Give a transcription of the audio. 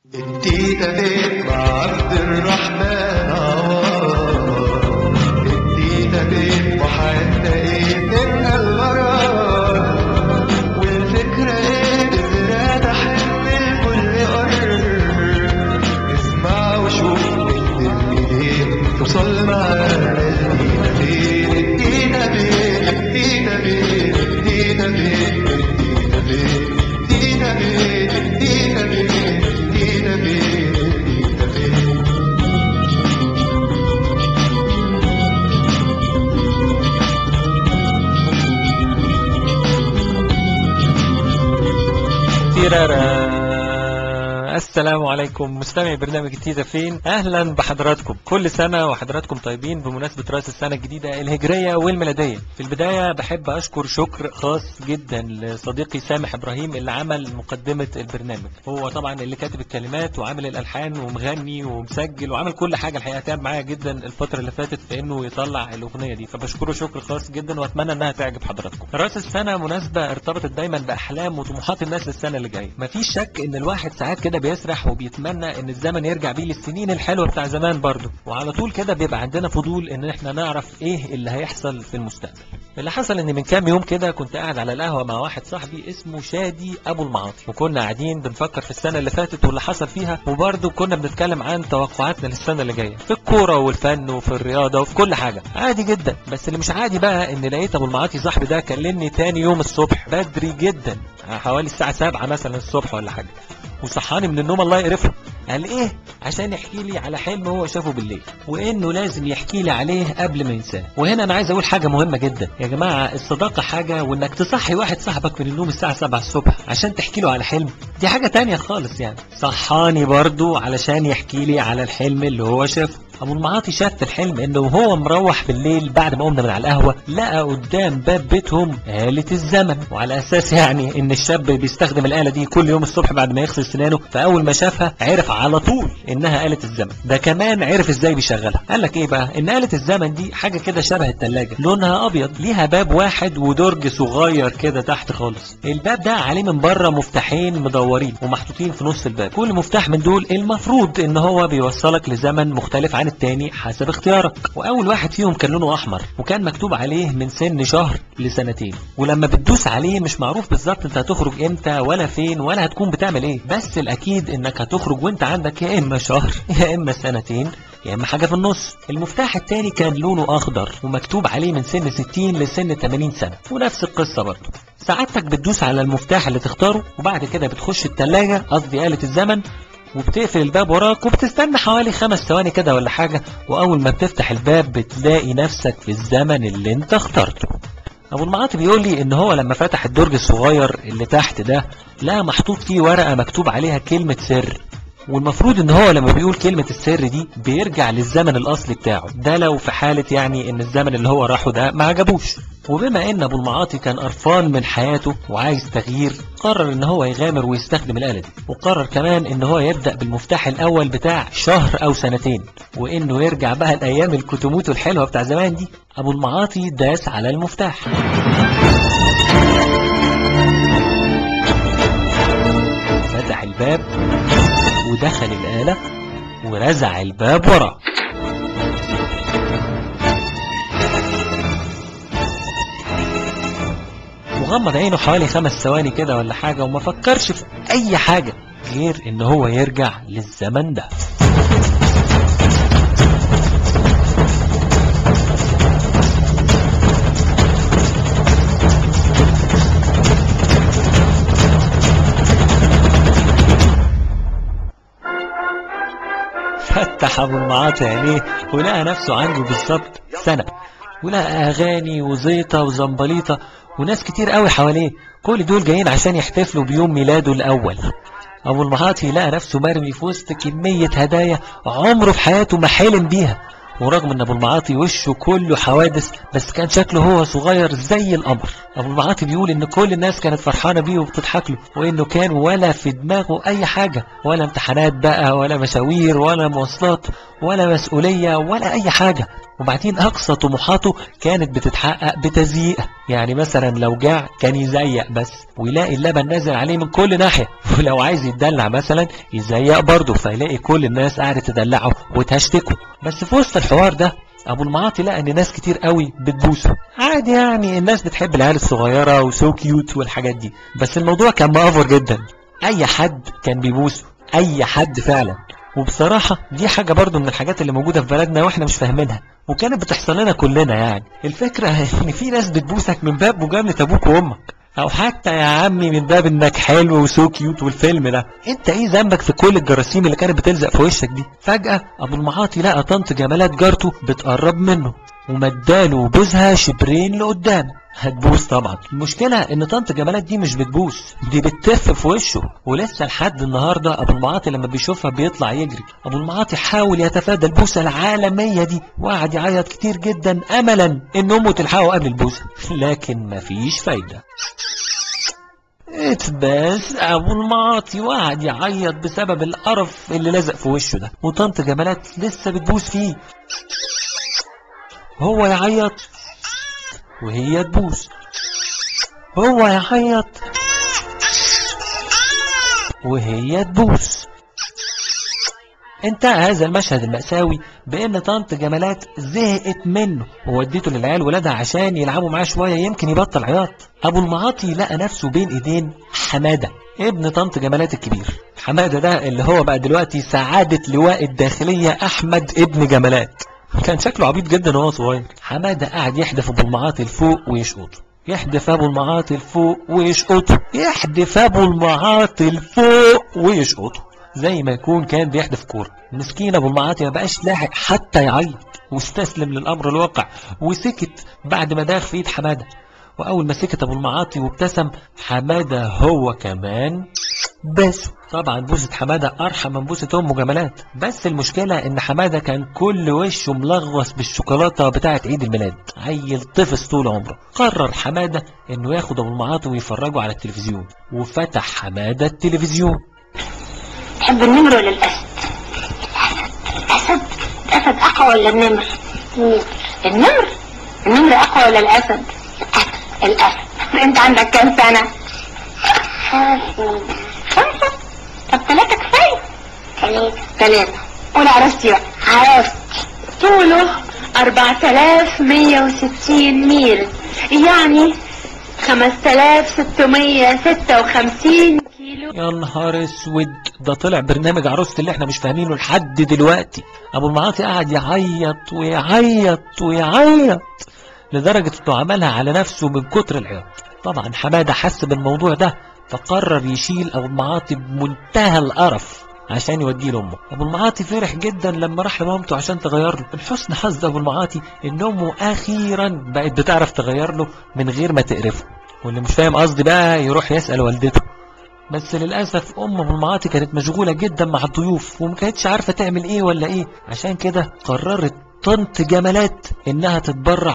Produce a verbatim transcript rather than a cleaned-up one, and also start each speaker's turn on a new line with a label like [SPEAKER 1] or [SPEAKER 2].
[SPEAKER 1] التيتا بيت مع عبد الرحمن عوض. التيتا بيت وحياتنا ايه منها الغرام، والفكرة ايه بزرادة حلم الكل قرر. اسمع وشوف من الايدين توصل معانا التيتا بيت. التيتا بيت التيتا بيت التيتا بيت التيتا بيت التيتا بيت التيتا بيت التيتا بيت.
[SPEAKER 2] السلام عليكم مستمعي برنامج التيتا فين. اهلا بحضراتكم، كل سنة وحضراتكم طيبين بمناسبة رأس السنة الجديدة الهجرية والميلادية. في البداية بحب اشكر شكر خاص جدا لصديقي سامح ابراهيم اللي عمل مقدمة البرنامج. هو طبعا اللي كاتب الكلمات وعامل الالحان ومغني ومسجل وعامل كل حاجة. الحقيقة تعب معايا جدا الفترة اللي فاتت في انه يطلع الاغنية دي، فبشكره شكر خاص جدا واتمنى انها تعجب حضراتكم. رأس السنة مناسبة ارتبطت دايما باحلام وطموحات الناس للسنة اللي جاية. مفيش شك ان الواحد ساعات كده بيسرح وبيتمنى ان الزمن يرجع بيه للسنين الحلوة بتاع زمان برضه، وعلى طول كده بيبقى عندنا فضول ان احنا نعرف ايه اللي هيحصل في المستقبل. اللي حصل ان من كام يوم كده كنت قاعد على القهوة مع واحد صاحبي اسمه شادي ابو المعاطي، وكنا قاعدين بنفكر في السنة اللي فاتت واللي حصل فيها، وبرضه كنا بنتكلم عن توقعاتنا للسنة اللي جاية في الكورة والفن وفي الرياضة وفي كل حاجة عادي جدا. بس اللي مش عادي بقى ان لقيت ابو المعاطي صاحبي ده كلمني تاني يوم الصبح بدري جدا، حوالي الساعة سبعة مثلا الصبح ولا حاجة، وصحاني من النوم الله يقرفه. قال ايه؟ عشان يحكي لي على حلم هو شافه بالليل، وانه لازم يحكي لي عليه قبل ما ينساه. وهنا انا عايز اقول حاجه مهمه جدا يا جماعه، الصداقه حاجه، وانك تصحي واحد صاحبك من النوم الساعه سبعة الصبح عشان تحكي له على حلم دي حاجه تانية خالص. يعني صحاني برضو علشان يحكي لي على الحلم اللي هو شافه. ابو المعاطي شاف في الحلم انه وهو مروح بالليل بعد ما قمنا من على القهوه لقى قدام باب بيتهم آلة الزمن، وعلى اساس يعني ان الشاب بيستخدم الآلة دي كل يوم الصبح بعد ما يغسل سنانه، فاول ما شافها عرف على طول انها آلة الزمن. ده كمان عرف ازاي بيشغلها. قال لك ايه بقى؟ ان آلة الزمن دي حاجه كده شبه الثلاجه، لونها ابيض، ليها باب واحد ودرج صغير كده تحت خالص. الباب ده عليه من بره مفتاحين مدورين ومحطوطين في نص الباب، كل مفتاح من دول المفروض ان هو بيوصلك لزمن مختلف عن التاني حسب اختيارك. واول واحد فيهم كان لونه احمر وكان مكتوب عليه من سن شهر لسنتين، ولما بتدوس عليه مش معروف بالظبط انت هتخرج امتى ولا فين ولا هتكون بتعمل ايه، بس الاكيد انك هتخرج وانت عندك يا اما شهر يا اما سنتين يا اما حاجه في النص. المفتاح التاني كان لونه اخضر ومكتوب عليه من سن ستين لسن ثمانين سنه، ونفس القصه برضه. ساعتك بتدوس على المفتاح اللي تختاره، وبعد كده بتخش الثلاجه قصدي آلة الزمن، وبتقفل الباب وراك وبتستنى حوالي خمس ثواني كده ولا حاجة، وأول ما بتفتح الباب بتلاقي نفسك في الزمن اللي انت اخترته. أبو المعاطي بيقول لي إن هو لما فتح الدرج الصغير اللي تحت ده لقى محطوط فيه ورقة مكتوب عليها كلمة سر، والمفروض ان هو لما بيقول كلمة السر دي بيرجع للزمن الاصلي بتاعه، ده لو في حالة يعني ان الزمن اللي هو راحه ده ما عجبوش. وبما ان ابو المعاطي كان قرفان من حياته وعايز تغيير، قرر ان هو يغامر ويستخدم الآلة دي، وقرر كمان ان هو يبدأ بالمفتاح الاول بتاع شهر او سنتين، وانه يرجع بقى الايام الكتموت الحلوة بتاع زمان دي. ابو المعاطي داس على المفتاح، فتح الباب ودخل الآلة ورزع الباب وراه. وغمض عينه حوالي خمس ثواني كده ولا حاجة، وما فكرش في أي حاجة غير إن هو يرجع للزمن ده. فتح ابو المعاطي عينيه ولقى نفسه عنده بالظبط سنة، ولقى اغاني وزيطة وزنبليطة وناس كتير قوي حواليه، كل دول جايين عشان يحتفلوا بيوم ميلاده الاول. ابو المعاطي لقى نفسه مرمي في وسط كمية هدايا عمره في حياته ما حلم بيها، ورغم ان ابو المعاطي وشه كله حوادث بس كان شكله هو صغير زي القمر. ابو المعاطي بيقول ان كل الناس كانت فرحانه بيه وبتضحك له، وانه كان ولا في دماغه اي حاجه، ولا امتحانات بقى ولا مشاوير ولا مواصلات ولا مسؤوليه ولا اي حاجه. وبعدين اقصى طموحاته كانت بتتحقق بتزييق. يعني مثلا لو جاع كان يزيق بس ويلاقي اللبن نازل عليه من كل ناحية، ولو عايز يتدلع مثلا يزيق برضه فيلاقي كل الناس قاعدة تدلعه وتهشتكه. بس في وسط الحوار ده ابو المعاطي لقى ان ناس كتير قوي بتبوسه عادي، يعني الناس بتحب العيال الصغيرة وسو كيوت والحاجات دي، بس الموضوع كان مأفور جدا، اي حد كان بيبوسه، اي حد فعلا. وبصراحة دي حاجة برضو من الحاجات اللي موجودة في بلدنا واحنا مش فاهمينها، وكانت بتحصل لنا كلنا. يعني الفكرة ان في ناس بتبوسك من باب مجاملة ابوك وامك، او حتى يا عمي من باب انك حلو وسو كيوت والفيلم ده. انت ايه ذنبك في كل الجراثيم اللي كانت بتلزق في وشك دي؟ فجأة ابو المعاطي لقى طنط جمالات جارته بتقرب منه ومداله بوزها شبرين لقدام. هتبوس طبعا. المشكلة ان طنط جمالات دي مش بتبوس، دي بتتف في وشه، ولسه لحد النهاردة ابو المعاطي لما بيشوفها بيطلع يجري. ابو المعاطي حاول يتفادى البوسة العالمية دي وقعد يعيط كتير جدا املا ان امه تلحقه قبل البوسة، لكن مفيش فايدة. اتباس ابو المعاطي وقعد يعيط بسبب القرف اللي لزق في وشه ده، وطنط جمالات لسه بتبوس فيه. هو يعيط وهي تبوس، هو يعيط وهي تبوس. انتهى هذا المشهد المأساوي بان طنط جمالات زهقت منه ووديته للعيال ولادها عشان يلعبوا معاه شوية يمكن يبطل عياط. ابو المعاطي لقى نفسه بين ايدين حمادة ابن طنط جمالات الكبير. حمادة ده اللي هو بقى دلوقتي سعادة لواء الداخلية احمد ابن جمالات. كان شكله عبيط جدا وهو صغير. حمادة قاعد يحدف ابو المعاطي لفوق ويشقطه، يحدف ابو المعاطي لفوق ويشقطه، يحدف ابو المعاطي لفوق ويشقطه، زي ما يكون كان بيحدف كورة. مسكين ابو المعاطي ما بقاش لاحق حتى يعيط، واستسلم للامر الواقع وسكت بعد ما داخ في ايد حمادة. واول ما سكت ابو المعاطي وابتسم حمادة هو كمان بس. طبعا بوسة حمادة ارحم من بوسة امه جمالات، بس المشكلة ان حمادة كان كل وشه ملغوص بالشوكولاتة بتاعة عيد الميلاد، عيل طفس طول عمره. قرر حمادة انه ياخد ابو المعاطي ويفرجه على التلفزيون، وفتح حمادة التلفزيون.
[SPEAKER 3] تحب النمر ولا الاسد؟ الاسد. الاسد اقوى ولا النمر؟ النمر. النمر اقوى ولا الاسد؟ الاسد. انت عندك كام سنة؟ خمسة. طب ثلاثة كفاية؟ ثلاثة. ثلاثة. قول عرفتي بقى. عرفت. طوله أربعة آلاف ومية وستين ميل، يعني خمسة آلاف وستمية وستة وخمسين كيلو.
[SPEAKER 2] يا نهار اسود، ده طلع برنامج عروسة اللي احنا مش فاهمينه لحد دلوقتي. ابو المعاطي قاعد يعيط ويعيط ويعيط لدرجة انه عملها على نفسه من كتر العياط. طبعا حمادة حس بالموضوع ده فقرر يشيل ابو المعاطي بمنتهى القرف عشان يوديه لامه. ابو المعاطي فرح جدا لما راح لمامته عشان تغير له. من حسن حظ ابو المعاطي ان امه اخيرا بقت بتعرف تغير له من غير ما تقرفه، واللي مش فاهم قصدي بقى يروح يسأل والدته. بس للأسف ام ابو المعاطي كانت مشغولة جدا مع الضيوف وما كانتش عارفة تعمل ايه ولا ايه، عشان كده قررت طنط جمالات انها تتبرع